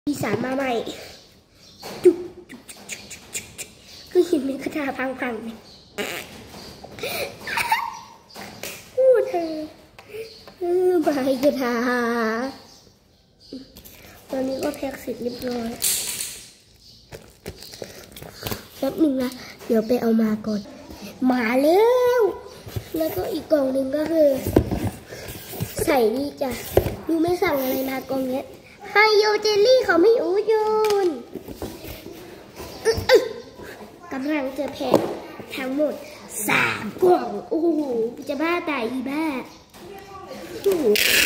ปีศาจมาใหม่จุ๊บก็เห็นเป็นกระทาพังๆเนี่ยพูดเธอใบกระทาตอนนี้ก็แพ็คเสร็จเรียบร้อยแป๊บหนึ่งนะเดี๋ยวไปเอามาก่อนมาแล้วก็อีกกล่องหนึ่งก็คือใส่นี่จ้ะดูไม่สั่งอะไรมากล่องเนี้ยไฮโยเจลลี่เขาไม่อู้ยนกำลังจะแพ็คทั้งหมด3 กล่องโอ้โหจะบ้าตายอีบ้าโอ้โห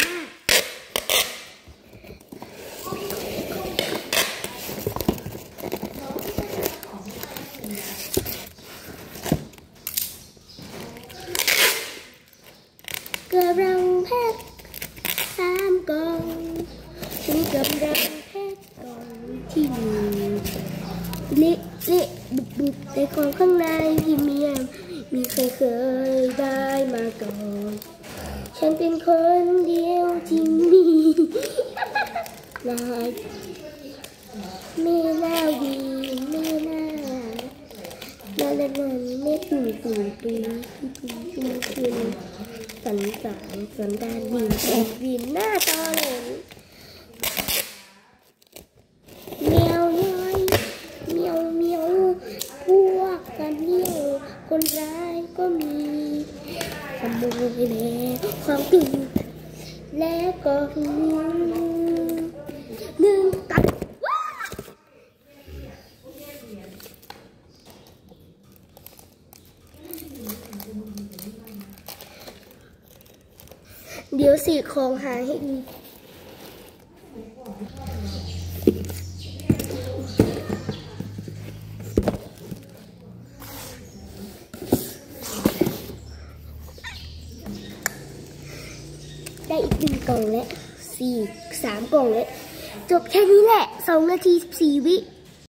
กำลังแพ็ค3 กล่องฉันกำลังแพ็คกล่องที่เละบุบแต่ของข้างในพรีเมียมมีใครเคยได้มาก่อนฉันเป็นคนเดียวที่มีลายไม่น่าดีไม่น่าไม่ตุ่สันดานวินหน้าตอเลยเมียวน้อยเมียวพวกกันเมียวคนร้ายก็มีขโมยแล้วความตื่นแล้วก็หนึ่งตัดเดี๋ยวสีของหาให้ดีได้อีก1 กล่องแล้ว3 กล่องแล้วจบแค่นี้แหละ2 นาที 14 วิ